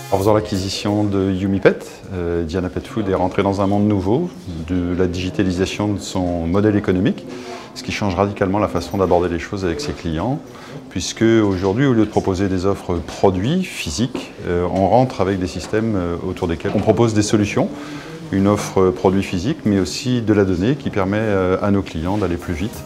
En faisant l'acquisition de YumiPet, Diana Pet Food est rentrée dans un monde nouveau de la digitalisation de son modèle économique, ce qui change radicalement la façon d'aborder les choses avec ses clients, puisque aujourd'hui, au lieu de proposer des offres produits physiques, on rentre avec des systèmes autour desquels on propose des solutions, une offre produit physique, mais aussi de la donnée qui permet à nos clients d'aller plus vite.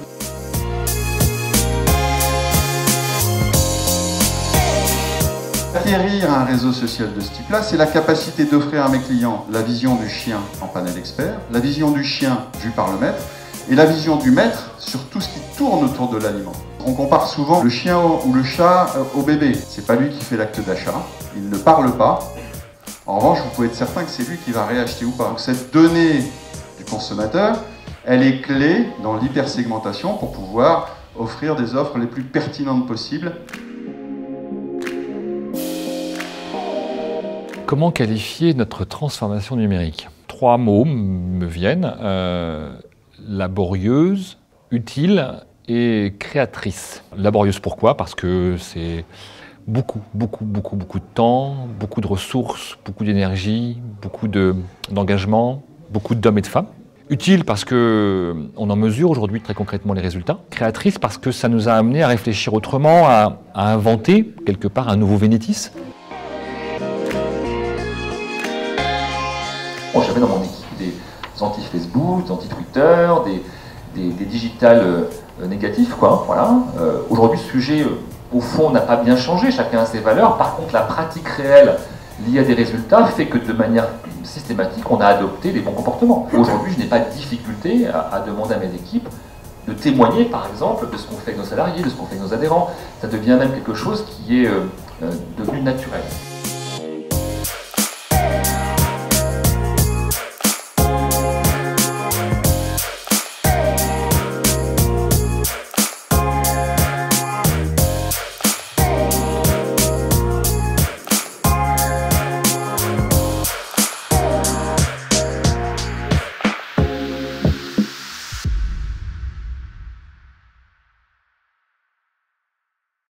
Acquérir un réseau social de ce type-là, c'est la capacité d'offrir à mes clients la vision du chien en panel expert, la vision du chien vue par le maître, et la vision du maître sur tout ce qui tourne autour de l'aliment. On compare souvent le chien ou le chat au bébé. C'est pas lui qui fait l'acte d'achat, il ne parle pas. En revanche, vous pouvez être certain que c'est lui qui va réacheter ou pas. Donc cette donnée du consommateur, elle est clé dans l'hypersegmentation pour pouvoir offrir des offres les plus pertinentes possibles. Comment qualifier notre transformation numérique? 3 mots me viennent, laborieuse, utile et créatrice. Laborieuse pourquoi? Parce que c'est beaucoup de temps, beaucoup de ressources, beaucoup d'énergie, beaucoup d'engagement, beaucoup d'hommes et de femmes. Utile parce qu'on en mesure aujourd'hui très concrètement les résultats. Créatrice parce que ça nous a amené à réfléchir autrement, à inventer quelque part un nouveau Vénétis. J'avais dans mon équipe des anti-Facebook, des anti-Twitter, des digital négatifs, quoi. Voilà. Aujourd'hui, ce sujet, au fond, n'a pas bien changé, chacun a ses valeurs. Par contre, la pratique réelle liée à des résultats fait que de manière systématique, on a adopté des bons comportements. Aujourd'hui, je n'ai pas de difficulté à demander à mes équipes de témoigner, par exemple, de ce qu'on fait avec nos salariés, de ce qu'on fait avec nos adhérents. Ça devient même quelque chose qui est devenu naturel.